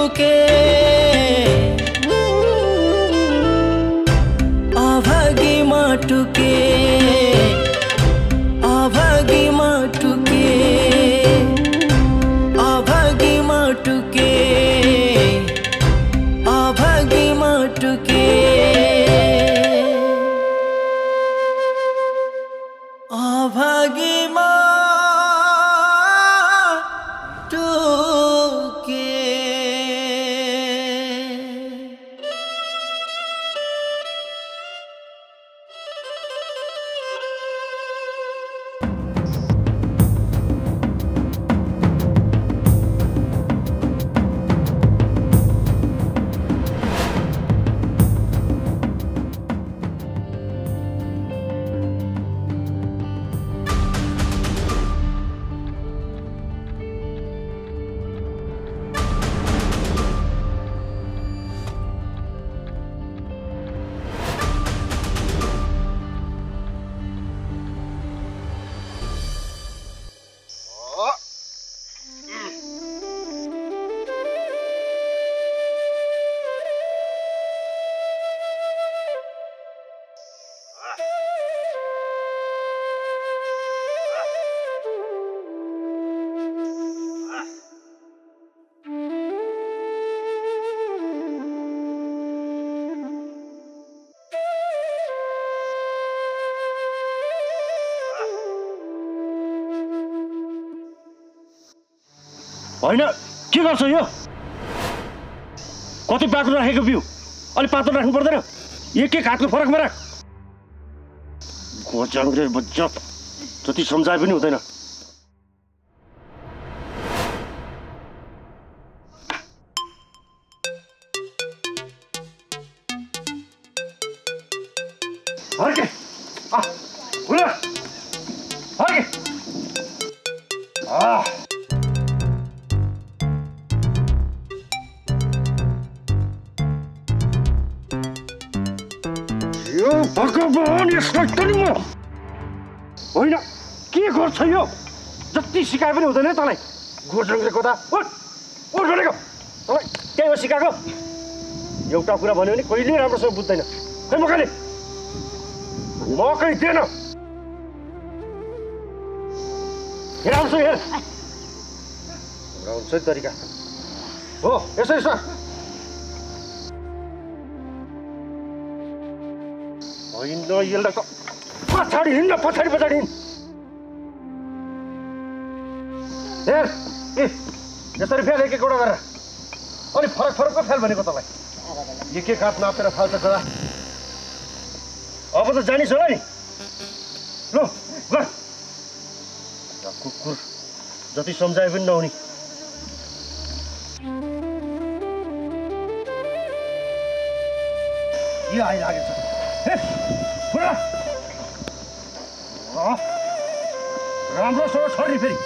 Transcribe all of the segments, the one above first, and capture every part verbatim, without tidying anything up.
माटुके अभागी माटुके अभागी माटुके अभागी माटुके अभागी माटुके अभागी होइन के गर्छ यो कति पाक्नु राखेको बिउ अलि पातो राख्नु पर्दैन एक एक हातको फरकमा राख गोजङ्ग्रे बच्चा जति सम्झाए पनि हुँदैन हर्के आ उला हर्के आ भगवान यसलाई पनि म होइन के गर्छ यो जति सिकाए पनि हुँदैन तँलाई गोजङ्ग्रे कता उठ उठ भनेको तँलाई त्यही हो सिकाएको एउटा कुरा भन्यो भने कहिले राम्रोसँग बुझ्दैन खै मकैले मकै दिएन हेर आउँछ हेर हुन्छ नि तरिका हो यसो यसो होइन यसलाई त पछाडि हिँड्न पछाडि पछाडि हिँड हेर ए यसरी फेल एक एकवटा गरेर अलिक फरक फरकको फेल भनेको तपाईँलाई एक एक हात नापेर फाल्छ छोरा अब त जानिस् होला नि ल गर कुकुर जति सम्झाए पनि नहुने यो आइलागेछ राम्रोसँग छोड्ने फेरि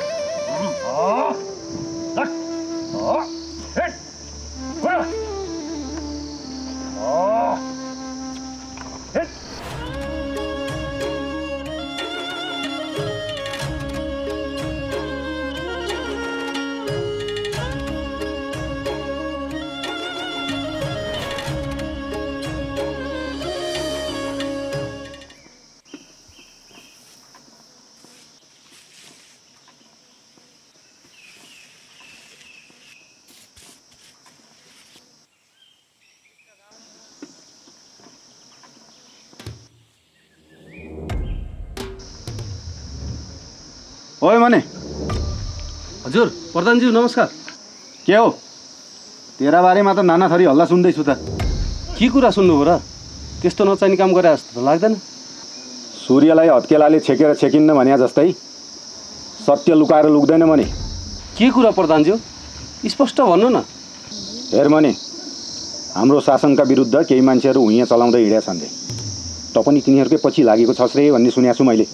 ओए मने हजुर प्रधानज्यू नमस्कार के हो तेरा बारेमा त नाना थरी हल्ला सुन्दैछु त के कुरा सुन्नु हो र त्यस्तो नचाहिने काम गरे जस्तो त लाग्दैन सूर्यलाई हत्केलाले छेकेर छेकिन्न भने जस्तै सत्य लुकाएर लुक्दैन मने के कुरा प्रधानज्यू स्पष्ट भन्नु न हेर मने हाम्रो शासनका विरुद्ध केही मान्छेहरू हुइयाँ चलाउँदै हिँडेका छन् रे त पनि तिनीहरूकै पछि लागेको छस् रे भन्ने सुनेको छु मैले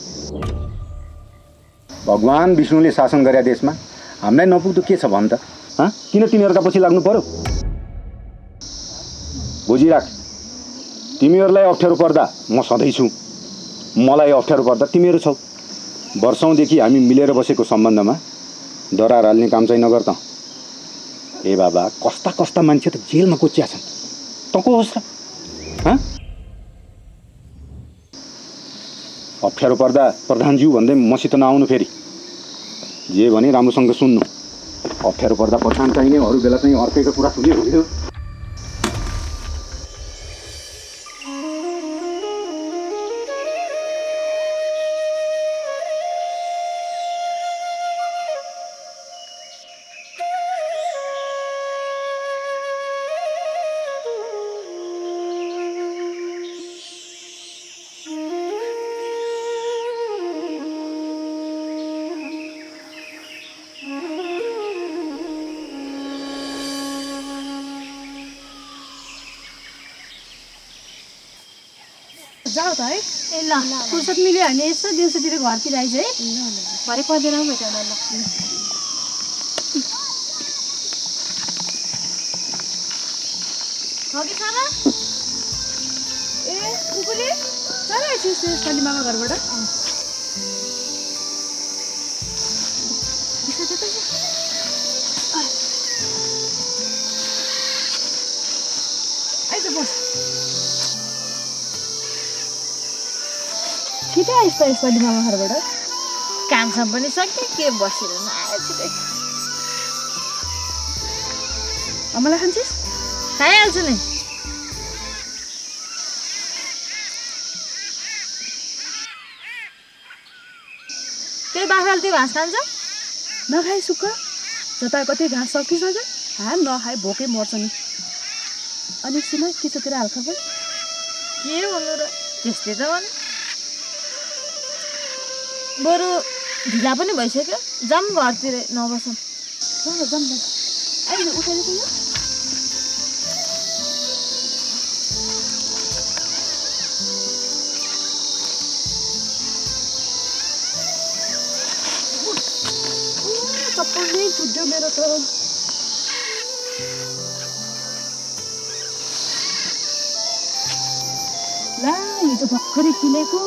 भगवान विष्णुले शासन गरे देशमा हामीलाई नपुग्दो के छ भन् त हाँ किन तिनीहरूका पछि लाग्नु पर्यो बुझिराख तिमीहरूलाई अप्ठ्यारो पर्दा म सधैँ छु मलाई अप्ठ्यारो पर्दा तिमीहरू छौ वर्षौंदेखि हामी मिलेर बसेको सम्बन्धमा दरार हाल्ने काम चाहिँ नगर त ए बाबा कस्ता कस्ता मान्छे त जेलमा कोचिया छन् तँको होस् र हँ अप्ठ्यारो पर्दा प्रधानज्यू भन्दै मसित नआउनु फेरि जे भने राम्रोसँग सुन्नु अप्ठ्यारो पर्दा पछान चाहिने अरू बेला चाहिँ अर्कैको कुरा सुन्यो हुन्थ्यो जाऊ त है ए ल फुर्सद मिल्यो भने यसो दिउँसोतिर घरतिर आइज है भरे पर्दैन हौ भेट ल हगी सारा ए कुकुले सारा आइछस् यसपालि मामा घरबाट आइज बस छिटै आइस् त यसपालि मामा घरबाट कामसाम पनि सक्यो के बसेर नआयो छिटै मलाई खान्छस् खाइहाल्छु नि त्यही बाख्राले त्यो घाँस खान्छ नखाए सुक्ख जता कति घाँस सकिसक्यो खा नखाए भोकै मर्छ नि अनि सुन के छ तेरो हालखबर के भन्नु र त्यस्तै त भन्नु बरु ढिला पनि भइसक्यो जाऊँ घरतिर नबसौँ ल जाऊँ न अहिले उठाएर चाहिँ चप्पल नै छुट्यो मेरो त ला हिजो भर्खरै किनेको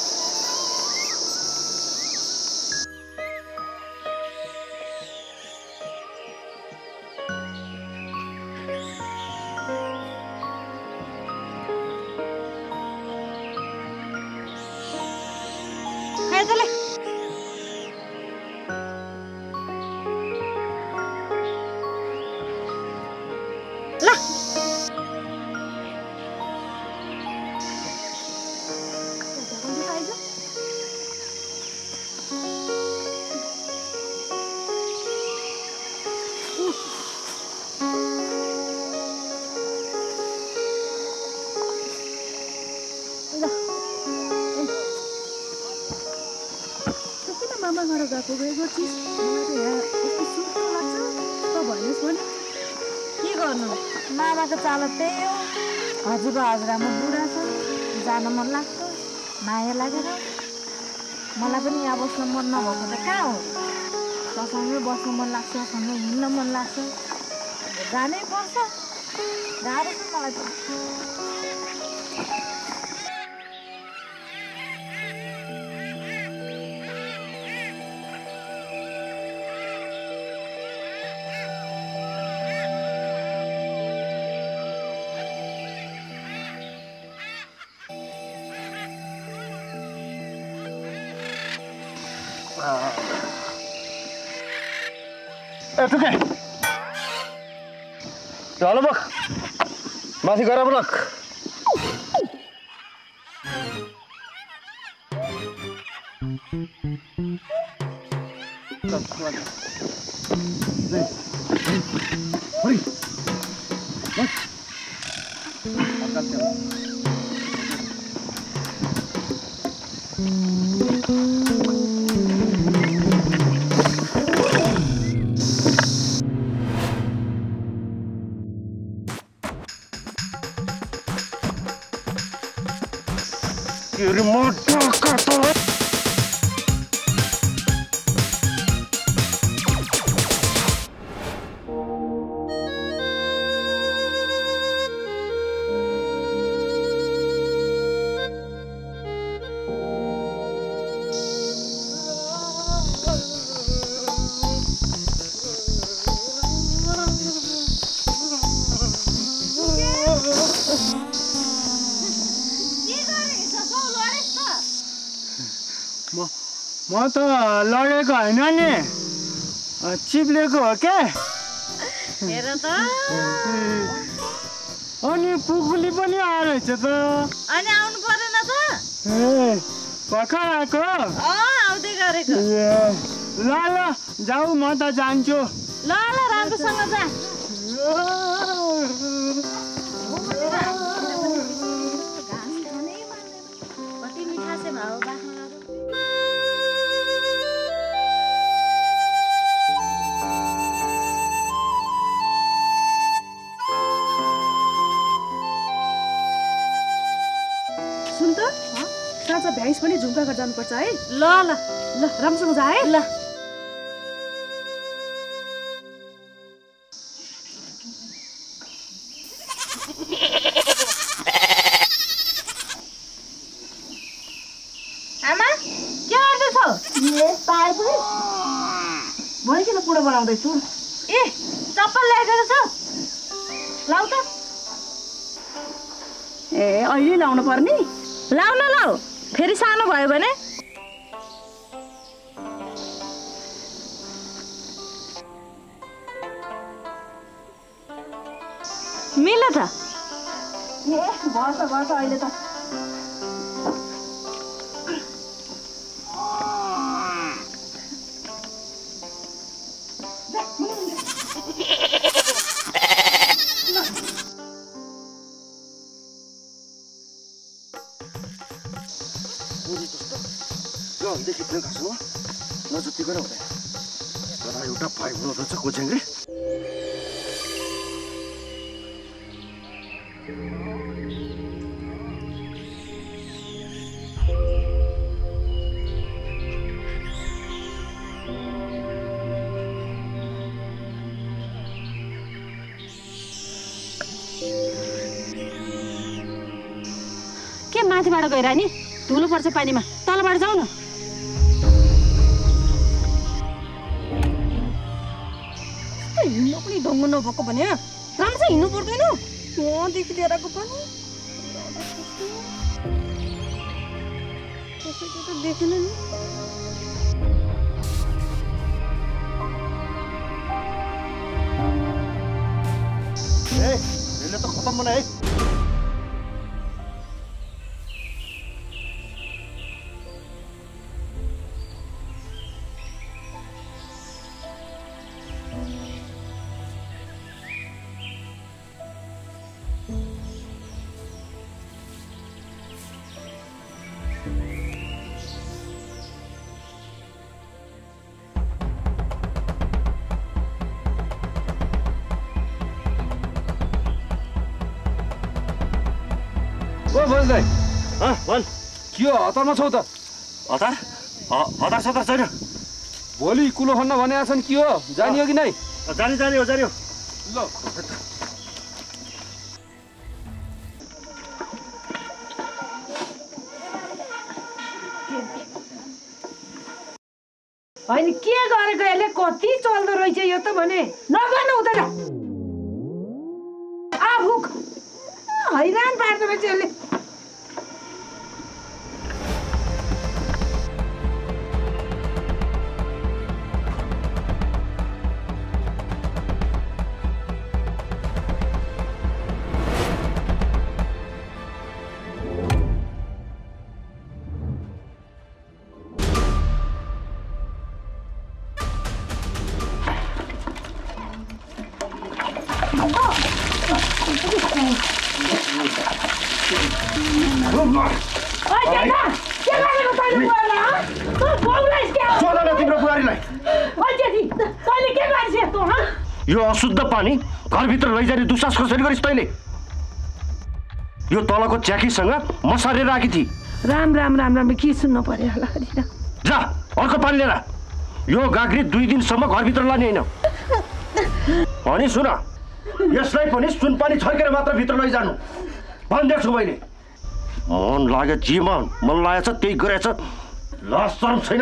मामा घर गएको गए गर्छिस् मलाई त यहाँ यस्तो सुर्तो लाग्छ त भन्नुहोस् भने के गर्नु मामाको चालो त्यही हो हजुरबा हजुरआमा बुढा छ जान मन लाग्छ माया लागेर मलाई पनि यहाँ बस्न मन नभएको त कहाँ हो तसँगै बस्न मन लाग्छ सँगै हिँड्न मन लाग्छ जानै पर्छ गाह्रो छ मलाई त ए टुके चलो बक माथि गएर बक remote kata म त लडेको होइन नि, चिप्लेको हो क्या। हेर त अनि पुकुली पनि आएछ त। अनि आउनु परेन त? ए भर्खर आएको? आउँदै गरेको। ल ल जाऊ, म त जान्छु। ल ल राम्रोसँग जा। कति मिठा छ भाउ बाख्राहरू। सुन त साँझ भ्याइस पनि झुम्कागर जानुपर्छ है। ल ल ल राम्रोसँग जा है। ल आमा के गर्दैछौ? मैले किन पुडो बनाउँदैछु? ए चप्पल ल्याएको छ? लाउ त। ए अहिले लाउनु पर्ने? लाउ न लाउ, फेरि सानो भयो भने। मिल्यो त? ए भर्छ भर्छ अहिले त। देखि त्यो घाँसमा नजतिको नै हुँदैन। तर एउटा पाइप रहेछ कोच्याङ्ग्रे। के माथिबाट गएर नि धुलो पर्छ पानीमा, तलबाट जाऊ न। हिँड्नु पनि ढङ्ग नभएको भने राम्रोसँग हिँड्नु पर्दैन। मदेखि लिएर आएको पनि कसैको त देखेन नि। ए यसले त खतम बनाए। ओ भोज दाइ, भन् के हो हतारमा छौ त? हतार हतार सतार छैन। भोलि कुलो खन्न भने छन्, के हो जाने हो कि नै? जाने जाने हो जाने हो। ल होइन के गरेको यसले? कति चल्दो रहेछ यो त भने नगर्नु हुँदैन। आफू हैरान पार्दो रहेछ यसले। तिम्रो बुहारीलाई यो अशुद्ध पानी घरभित्र लैजाने दुस्साहस कसरी गरिस् तैँले? यो तलको च्याकीसँग म सरेर आएकी थिएँ। राम राम राम राम के सुन्नु पर्यो होला। जा अर्को पानी लिएर। यो गाग्री दुई दिनसम्म घरभित्र लाने होइन। अनि सुन, यसलाई पनि सुनपानी छर्केर मात्र भित्र लैजानु भनिदिएको छु मैले। मन लाग्यो जेमा मन लागेछ त्यही गरेछ। लाज शरम छैन।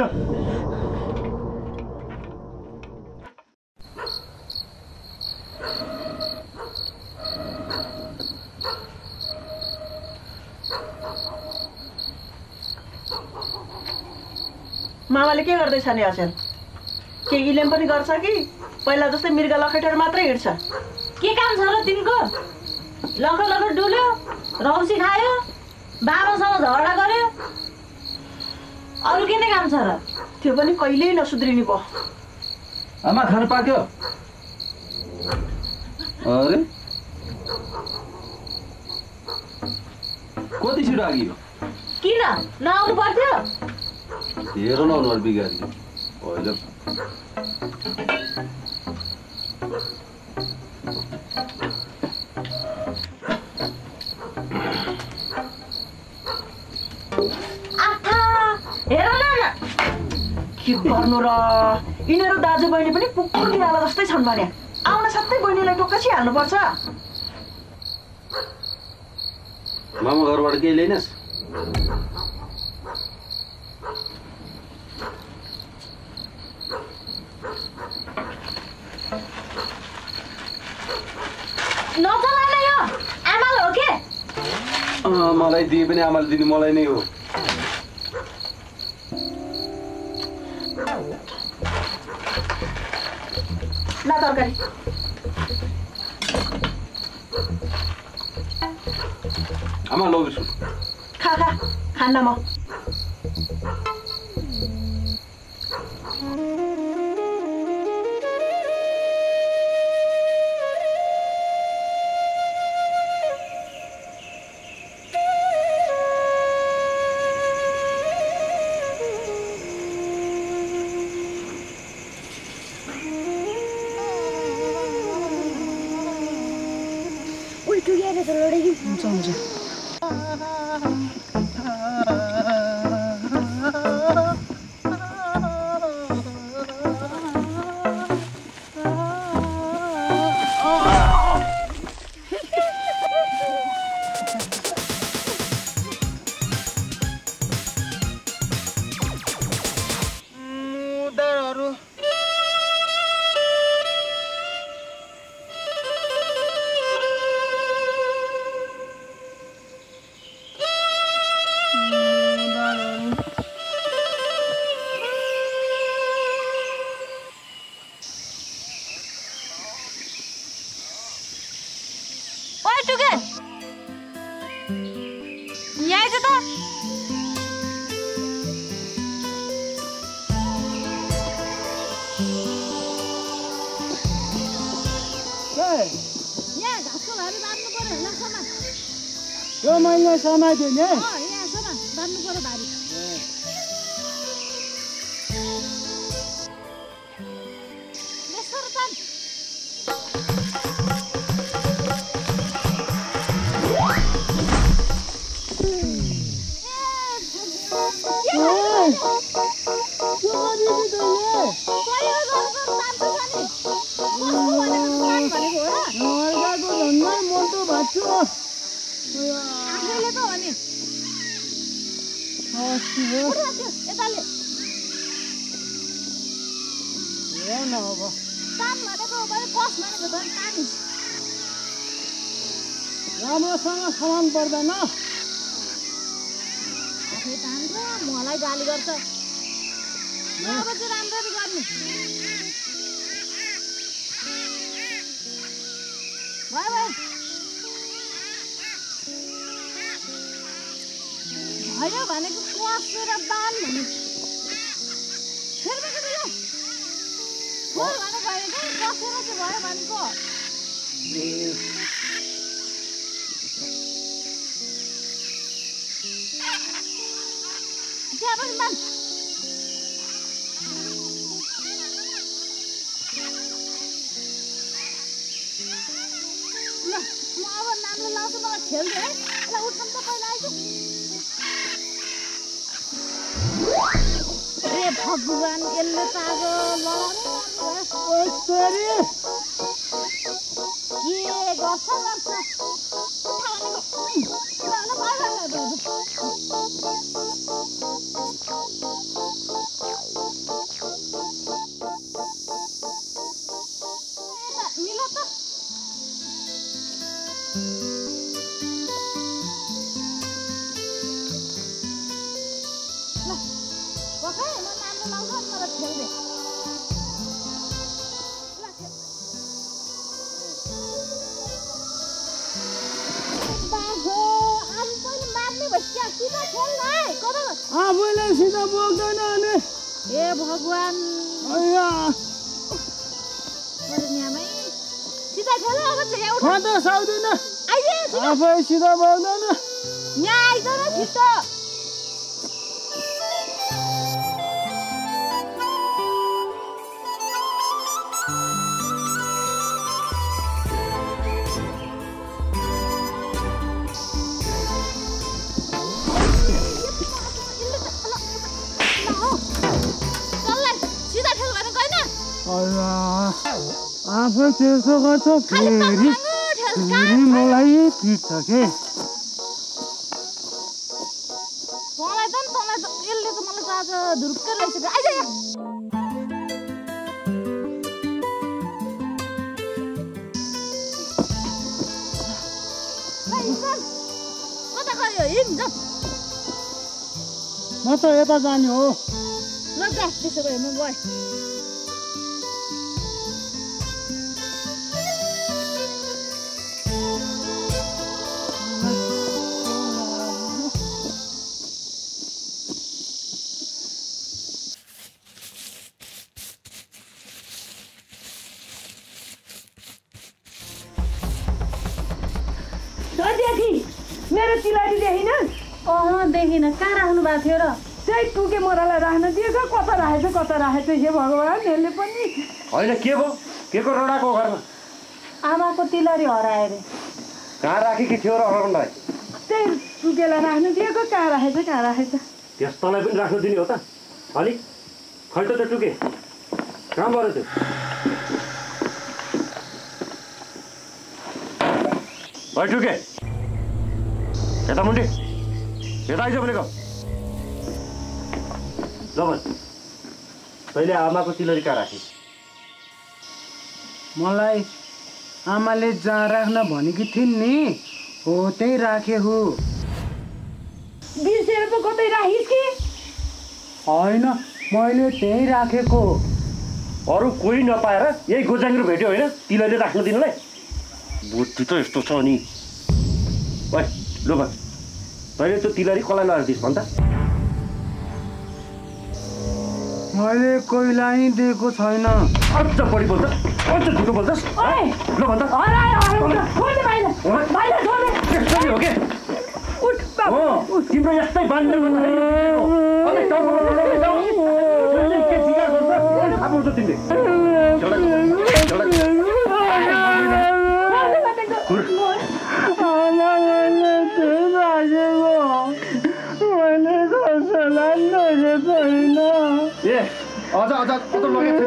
मामाले के गर्दैछ नि अचेल? के इलेम पनि गर्छ कि पहिला जस्तै मृग लखेटेर मात्रै हिँड्छ? के काम छ र तिनको? लखर लखर डुल्यो, रौसी खायो, बाबासँग झगडा गर्यो, अरू के नै काम छ र? त्यो पनि कहिल्यै नसुध्रिने भयो। आमा खानु पाक्यो? अरे कति छिटो आगियो? किन नआउनु पर्थ्यो? हेर न अनुहार बिगारी अहिले के गर्नु र? यिनीहरू दाजु बहिनी पनि कुकुर निहाल्दा जस्तै छन् भने आउन साथै बहिनीलाई टोकासी हाल्नुपर्छ। मामा घरबाट केही ल्याइनस्? नचलाने यो आमाल हो के? मलाई दिए पनि आमाले दिने मलाई नै हो। ल तरकारी आमा लौ बिस्कुट खा खा खान्न म। हुन्छ हुन्छ यो मैले समाइदिएँ नि। यहाँ समा बाँध्नु पर्यो भारी। आफैले त हो नि। यताले तान भनेको कस भनेको झन् तान। राम्रोसँग सामान पर्दैन। आफै तान्छ मलाई गाली गर्छ। अब चाहिँ राम्ररी गर्नु भयो भयो भयो भनेको कसेर बाल भने फेरि बेला फोर भने भयो क्या कसेर चाहिँ भयो भनेको त्यहाँ पनि बाल ल म अब नामले लाउँछु मलाई खेल्छु है। ल उठ्नु त पहिला आइज। ए भगवान यसले त अब के गर्छ गर्छ मिल त ल पकाए म नाम सीधा खेल्न है कता आफैले सिधा बोक्दैन अनि ए भगवान अया अरे न्यामै सीधा खेल्न अब चाहिँ उठ म त सक्दिन आइए आफै सिधा बोक्दैन यहाँ आइज न छिटो आफै त्यसो गर्छ फेरि फेरि मलाई पिट्छ के तँलाई त तँलाई त यसले त मलाई त आज धुर्कै रहेछ आइज यहाँ कता गयो हिँड जाऊ म त यता जाने हो ल जा त्यसो भए म गएँ मेरो तिलहरी देखिन अँ देखिन कहाँ राख्नु भएको थियो र त्यही टुके मोरालाई राख्न दिएको कता राखेछ कता राखेछ हे भगवान् यसले पनि होइन के भयो के को रडाको घरमा आमाको तिलहरी हरायो अरे कहाँ राखेकी थियो र हराउनलाई त्यही टुकेलाई राख्न दिएको कहाँ राखेछ कहाँ राखेछ त्यस्तोलाई पनि राख्नु दिने हो त अलिक खल्टो त टुके कहाँ भयो त्यो भाइ टुके यता मुन्टी यता आइज भनेको ल भन् तैँले आमाको तिलहरी कहाँ राखे मलाई आमाले जहाँ राख्न भनेकी थिइन् नि हो त्यही राखे हो बिर्सेर पो कतै राखिस् कि होइन मैले त्यही राखेको अरू कोही नपाएर यही गोजाङ्गिरो भेट्यो होइन तिलहरी राख्न दिनलाई बुद्धि त यस्तो छ नि ओइ ल भन् तैँले त्यो तिलहरी कसलाई लगाइदिस् भन् त मैले कोहीलाई दिएको छैन अझ बढी बोल्छ अझ झुटो बोल्छस् ल भन् त हो के तिम्रो यस्तै बान्ने ए अझ अझ अझ लगेको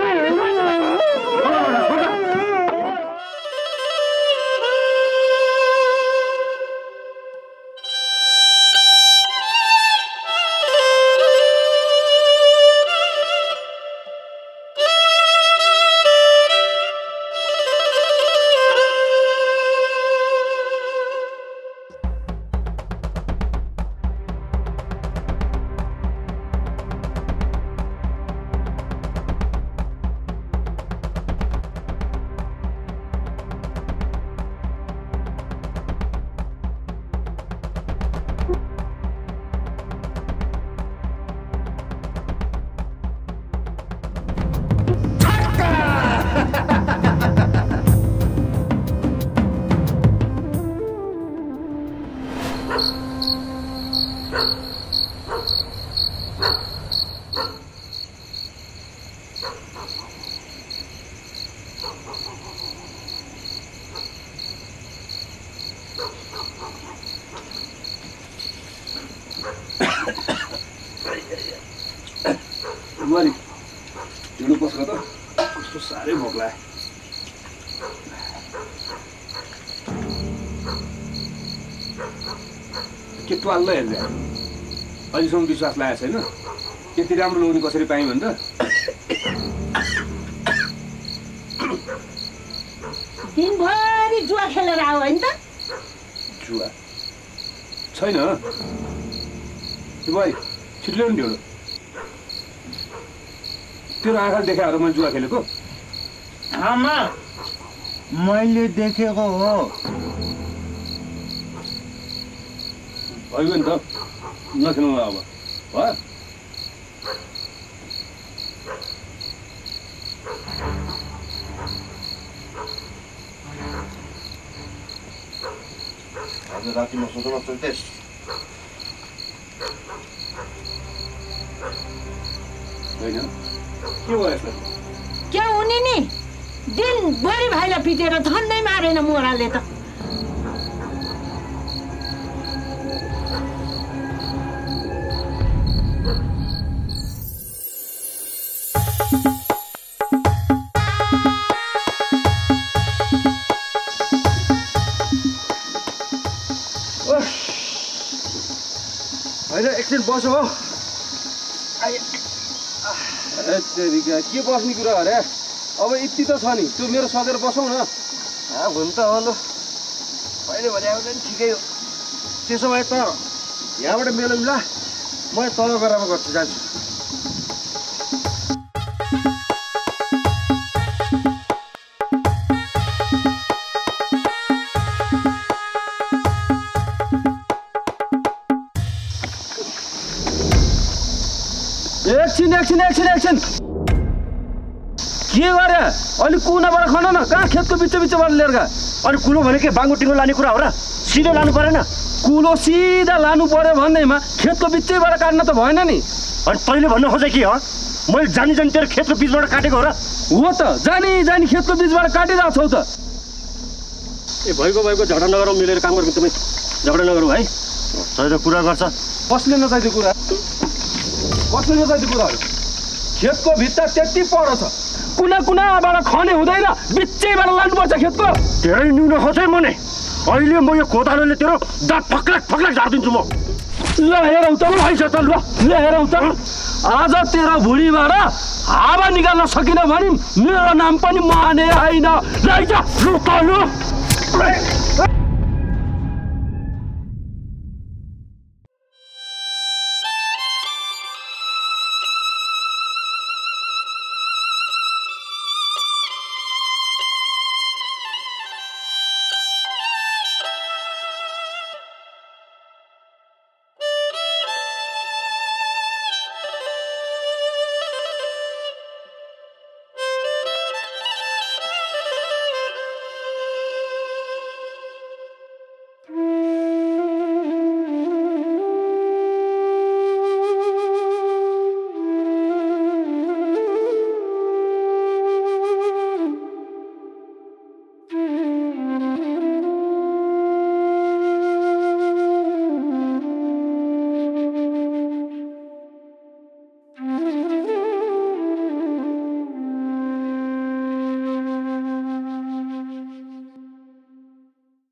बुहारी हिँड्नु पर्छ त कस्तो साह्रै भोक लाग्यो के ट्वाल्ल हेर्दै अहिलेसम्म विश्वास लागेको छैन त्यति राम्रो लोग्ने कसरी पाएँ भने त दिनभरि जुवा खेलेर आऊ होइन त जुवा छैन बुहारी छिटो ल्याउनु ढेउडो तेरो आँखा देखाएर मैले जुवा खेलेको आमा मैले देखेको हो भइगयो नि त नखेल्नु अब भयो आज राति म सोच्न चल्दैछ होइन के भयो यसलाई क्या हुने नि दिनभरि भाइलाई पिटेर धन्दै मारेन मोराले त होइन एकछिन बसो हो तेरिका के बस्ने कुरा अरे अब यति त छ नि त्यो मेरो सजेर बसौँ न हुन त हो ल अहिले भने आउँदा नि ठिकै हो त्यसो भए त यहाँबाट मेलौँ ल म तल गएर गर्छु जान्छु एकछिन एकछिन एकछिन एकछिन के गरे अलिक कुनाबाट खन न कहाँ खेतको बिच बिचबाट लिएर गए अनि कुलो भने के बाङ्गो टिङ्गो लाने कुरा हो र सिधै लानु परेन कुलो सिधा लानु पर्यो भन्दैमा खेतको बिचैबाट काट्न त भएन नि अनि तैँले भन्नु खोजे के हो मैले जानी जानी तेरो खेतको बिचबाट काटेको हो र हो त जानी जानी खेतको बिचबाट काटिरहेको छौ त ए भएको भएको झगडा नगरौँ मिलेर काम गर्नु तपाईँ झगडा नगरौँ है तै त कुरा गर्छ कसले नचाहिँ कुरा कसले नचाहिँ कुराहरू खेतको भित्ता त्यति पर छ कुना कुनाबाट खने हुँदैन बिचैबाट लानुपर्छ खेतको धेरै न्यून खोजे मने अहिले म यो कोदालोले तेरो दाँत फक्लाक फक्लाक झारिदिन्छु म ल हेरौ त ल हैछ त ल ल हेरौ त आज तेरो भुँडीबाट हावा निकाल्न सकिन भने मेरो नाम पनि माने होइन लैजा लु त लु Mm-hmm.